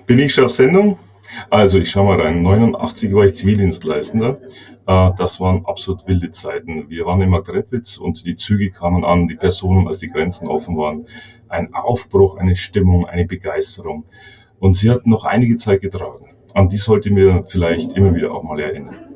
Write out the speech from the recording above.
Bin ich schon auf Sendung? Also ich schau mal rein. 89 war ich Zivildienstleistender. Das waren absolut wilde Zeiten. Wir waren in Marktredwitz und die Züge kamen an, die Personen, als die Grenzen offen waren. Ein Aufbruch, eine Stimmung, eine Begeisterung. Und sie hat noch einige Zeit getragen. An die sollte mir vielleicht immer wieder auch mal erinnern.